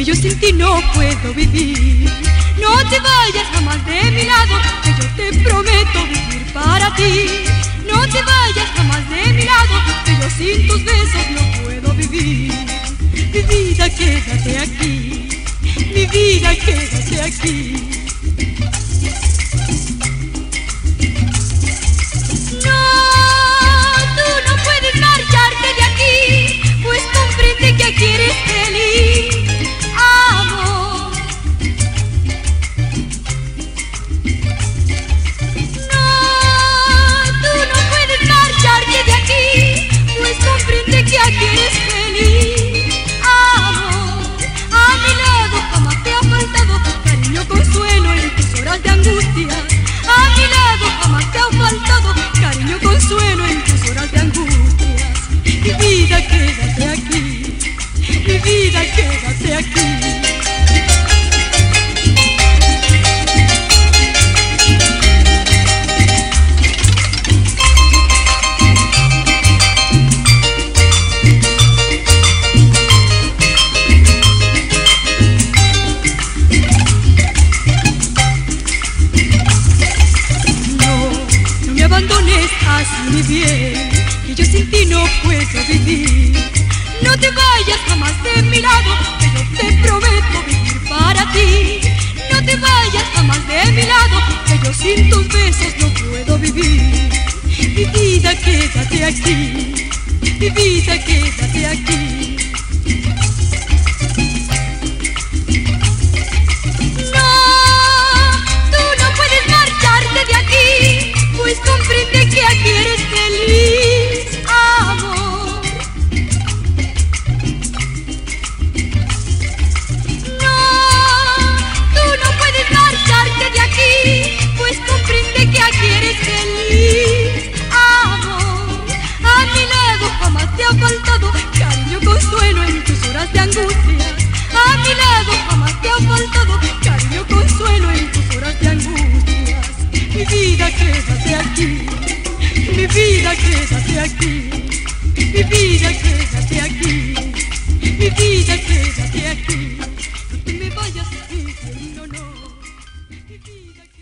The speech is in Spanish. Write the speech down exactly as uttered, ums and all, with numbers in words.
yo sin ti no puedo vivir. No te vayas jamás de mi lado, que yo te prometo vivir para ti. No te vayas jamás de mi lado, que yo sin tus besos no puedo vivir. Mi vida, quédate aquí, mi vida, quédate aquí. No, tú no puedes marcharte de aquí, pues comprende que aquí eres feliz, amor. No, tú no puedes marcharte de aquí, pues comprende que aquí eres feliz, amor. A mi lado jamás te ha faltado cariño, consuelo en tus horas de angustia. A mi lado jamás te ha faltado cariño, consuelo en tus horas de angustias. Mi vida, quédate aquí, mi vida, quédate aquí. Así mi bien, que yo sin ti no puedo vivir. No te vayas jamás de mi lado, que yo te prometo vivir para ti. No te vayas jamás de mi lado, que yo sin tus besos no puedo vivir. Mi vida, quédate aquí, mi vida, quédate aquí. No, tú no puedes marcharte de aquí, pues comprende que aquí eres feliz, amor. No, tú no puedes marcharte de aquí, pues comprende que aquí eres feliz, amor. A mi lado jamás te ha faltado cariño, consuelo en tus horas de angustia. A mi lado jamás te ha faltado cariño, consuelo en tus horas de angustias. Mi vida, quédate aquí, mi vida, quédate aquí, mi vida, quédate aquí, mi vida, quédate aquí. No te me vayas, mi bien, no, no, mi vida.